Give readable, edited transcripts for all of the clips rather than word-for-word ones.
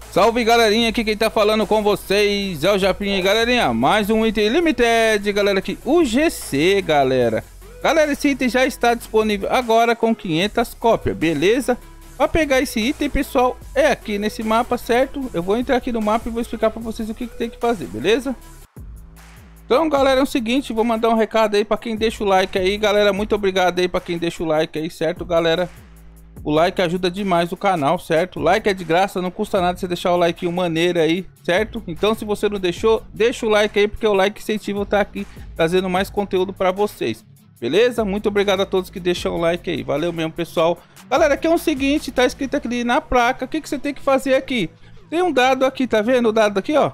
Salve galerinha, aqui quem tá falando com vocês é o Japinha, galerinha. Mais um item limited, galera, aqui o GC, galera. Galera, esse item já está disponível agora com 500 cópias, beleza? Para pegar esse item, pessoal, é aqui nesse mapa, certo? Eu vou entrar aqui no mapa e vou explicar para vocês o que tem que fazer, beleza? Então, galera, é o seguinte, vou mandar um recado aí para quem deixa o like aí, galera. Muito obrigado aí para quem deixa o like aí, certo, galera? O like ajuda demais o canal, certo? O like é de graça, não custa nada você deixar o like maneiro aí, certo? Então, se você não deixou, deixa o like aí, porque o like incentiva eu estar aqui trazendo mais conteúdo para vocês. Beleza? Muito obrigado a todos que deixam o like aí. Valeu mesmo, pessoal. Galera, aqui é o seguinte, tá escrito aqui na placa. O que você tem que fazer aqui? Tem um dado aqui, tá vendo o dado aqui, ó?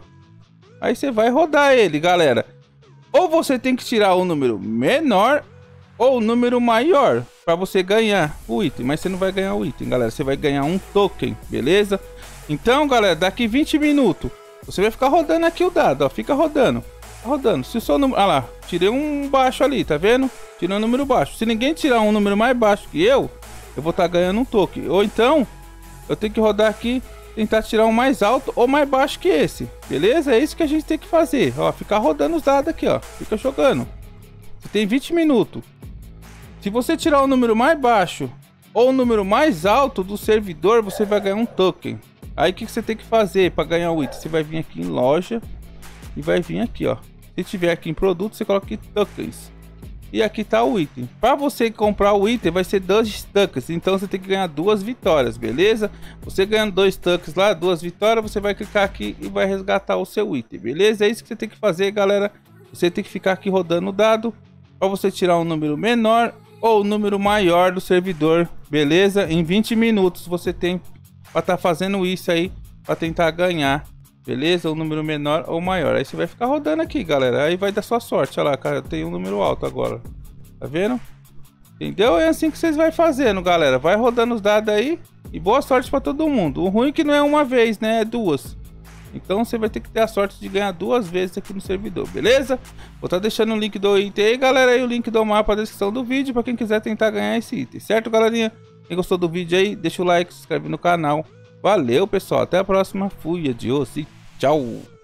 Aí você vai rodar ele, galera. Ou você tem que tirar o número menor ou o número maior para você ganhar o item, mas você não vai ganhar o item, galera, você vai ganhar um token, beleza? Então, galera, daqui 20 minutos você vai ficar rodando aqui o dado, ó, fica rodando, se o seu número, ah lá, tirei um baixo ali, tá vendo? Tirei um número baixo, se ninguém tirar um número mais baixo que eu vou estar ganhando um token, ou então eu tenho que rodar aqui, tentar tirar um mais alto ou mais baixo que esse, beleza? É isso que a gente tem que fazer, ó, ficar rodando os dados aqui, ó, fica jogando. Você tem 20 minutos. Se você tirar o número mais baixo ou o número mais alto do servidor, você vai ganhar um token. Aí o que você tem que fazer para ganhar o item? Você vai vir aqui em loja e vai vir aqui, ó. Se tiver aqui em produto, você coloca aqui tokens. E aqui tá o item. Para você comprar o item, vai ser 2 tokens. Então você tem que ganhar 2 vitórias, beleza? Você ganhando 2 tokens lá, 2 vitórias, você vai clicar aqui e vai resgatar o seu item, beleza? É isso que você tem que fazer, galera. Você tem que ficar aqui rodando o dado para você tirar um número menor ou o número maior do servidor, beleza? Em 20 minutos você tem para estar fazendo isso aí, para tentar ganhar, beleza? Um número menor ou maior. Aí você vai ficar rodando aqui, galera. Aí vai dar sua sorte. Olha lá, cara, tem um número alto agora. Tá vendo? Entendeu? É assim que vocês vai fazendo, galera. Vai rodando os dados aí e boa sorte para todo mundo. O ruim é que não é uma vez, né? É 2. Então você vai ter que ter a sorte de ganhar 2 vezes aqui no servidor, beleza? Vou estar deixando o link do item aí, galera, e o link do mapa na descrição do vídeo para quem quiser tentar ganhar esse item, certo, galerinha? Quem gostou do vídeo aí, deixa o like, se inscreve no canal. Valeu, pessoal, até a próxima. Fui, adiós e tchau!